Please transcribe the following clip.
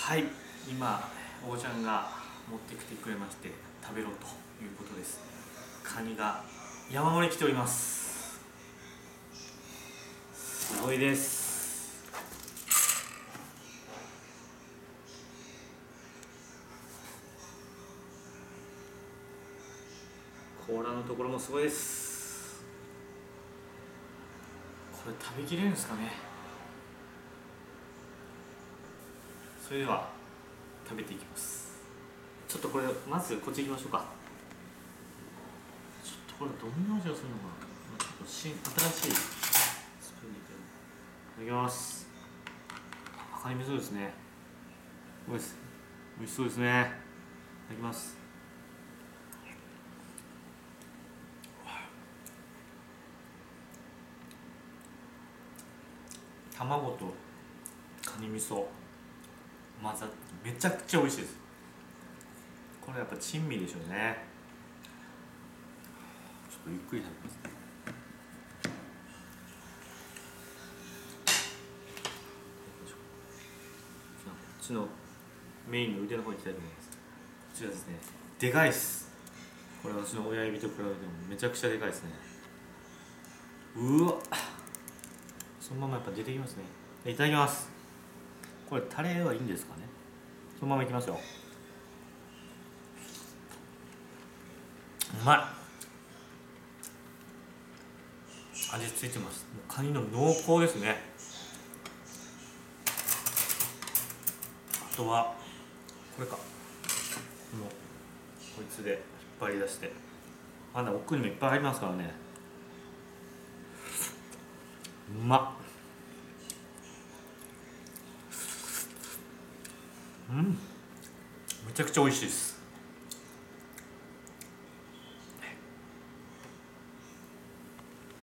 はい、今おばちゃんが持ってきてくれまして食べろということです。カニが山盛り来ております。すごいです。甲羅のところもすごいです。これ食べきれるんですかね。それでは食べていきます。ちょっとこれまずこっち行きましょうか。ちょっとこれどんな味がするのかな。ちょっと新しいスプーンでいただきます。赤い味噌ですね。おいしそうですね。いただきます。卵とカニ味噌混ざってめちゃくちゃ美味しいです。これやっぱ珍味でしょうね。ちょっとゆっくり食べますね。こっちのメインの腕の方に行きたいと思います。こちらですね、でかいっす。これ私の親指と比べてもめちゃくちゃでかいですね。うわ、そのままやっぱ出てきますね。いただきます。これタレはいいんですかね。そのままいきますよ。うまい。味付いてます。もうカニの濃厚ですね。あとはこれか、もうこいつで引っ張り出して、まだ奥にもいっぱいありますからね。うまっ。めちゃくちゃ美味しいです。